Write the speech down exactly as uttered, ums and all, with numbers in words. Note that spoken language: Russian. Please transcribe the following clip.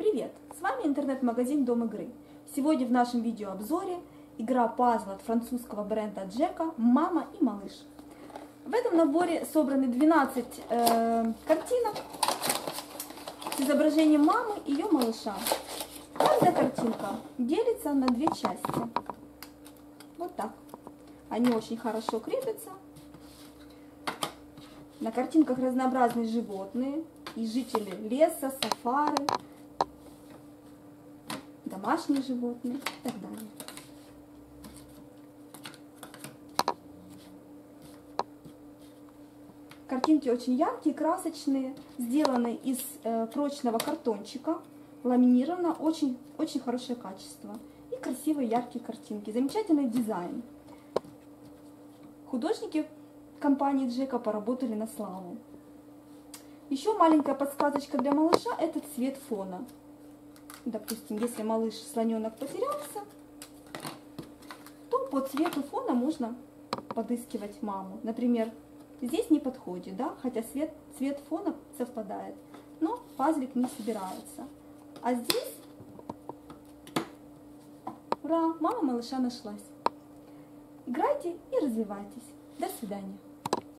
Привет! С вами интернет-магазин Дом игры. Сегодня в нашем видеообзоре игра пазл от французского бренда Джека «Мама и малыш». В этом наборе собраны двенадцать э, картинок с изображением мамы и ее малыша. Каждая картинка делится на две части. Вот так. Они очень хорошо крепятся. На картинках разнообразные животные и жители леса, сафары, домашние животные и так далее. Картинки очень яркие, красочные, сделаны из э, прочного картончика, ламинировано, очень, очень хорошее качество. И красивые яркие картинки, замечательный дизайн. Художники компании Джека поработали на славу. Еще маленькая подсказочка для малыша – это цвет фона. Допустим, если малыш-слоненок потерялся, то по цвету фона можно подыскивать маму. Например, здесь не подходит, да, хотя цвет, цвет фона совпадает, но пазлик не собирается. А здесь, ура, мама малыша нашлась. Играйте и развивайтесь. До свидания.